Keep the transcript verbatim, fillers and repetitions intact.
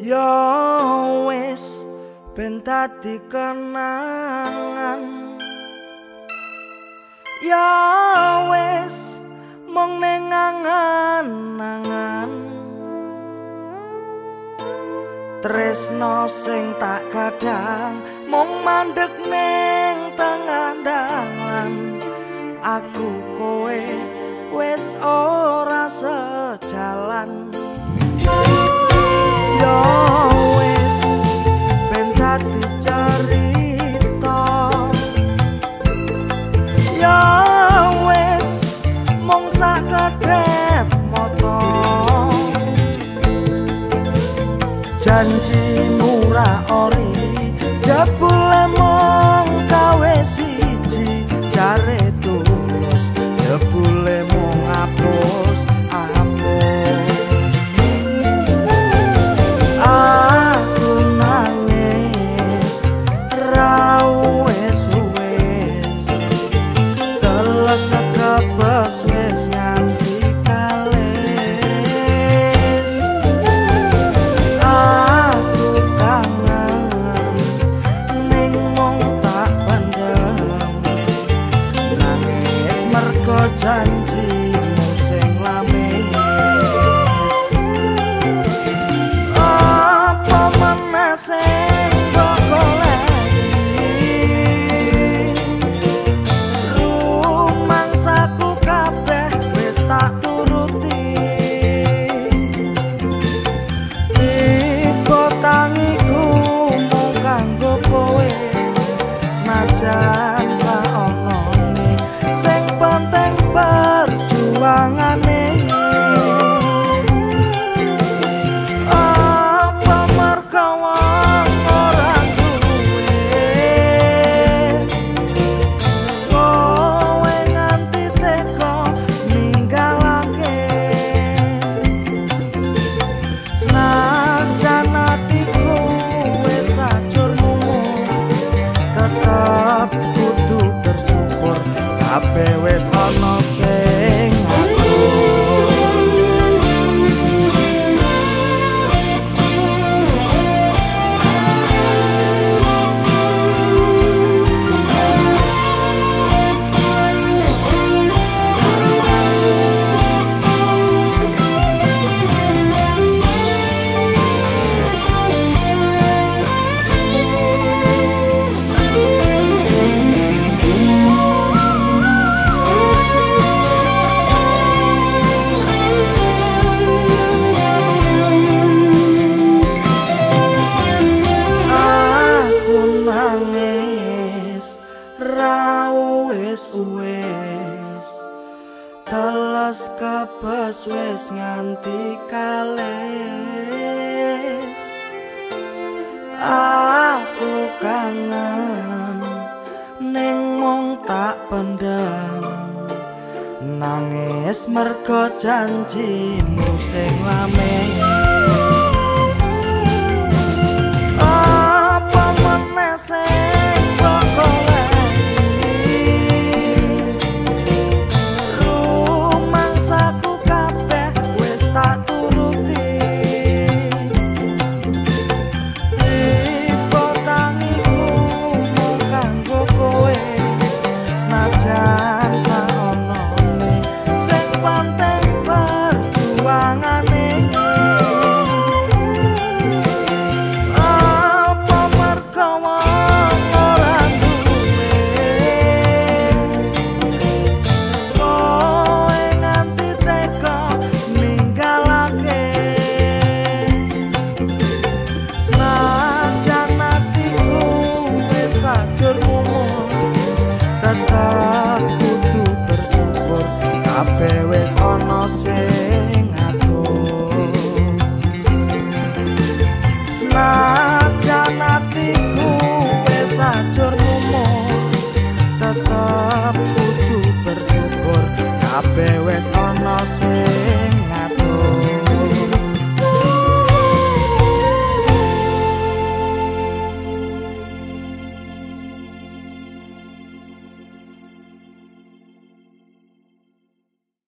Ya wis ben dadi kenangan, ya wis mung ning angan-angan. Tresno sing tak kadang mung mandeg ning tengah dalan. Aku kowe wis ora sejalan. Ya wis ben dadi cerita, ya wis mung sakedhep mata. Janji murah ori jebule mung gawe siji, jare tulus jebule mung apus apus. Aku nangis ra wis-wis, teles kebes wis nganti kalis. Aku kangen ning mung tak pendem, nangis mergo janjimu sing lamis. Apa meneh sing mbok goleki, rumangsaku kabeh wis tak turuti. Tiba tangiku mung kanggo kowe, senajan saonone sing penting perjuangane. Apa mergo wong ora duwe, kowe nganti tega ninggalake. Senajan atiku wis hancur mumung, tetep kudu bersyukur kabeh wis ana sing ngatur. Ra wis-wis, teles kebes wis nganti kalis. Aku kangen ning mung tak pendem, nangis mergo janjimu sing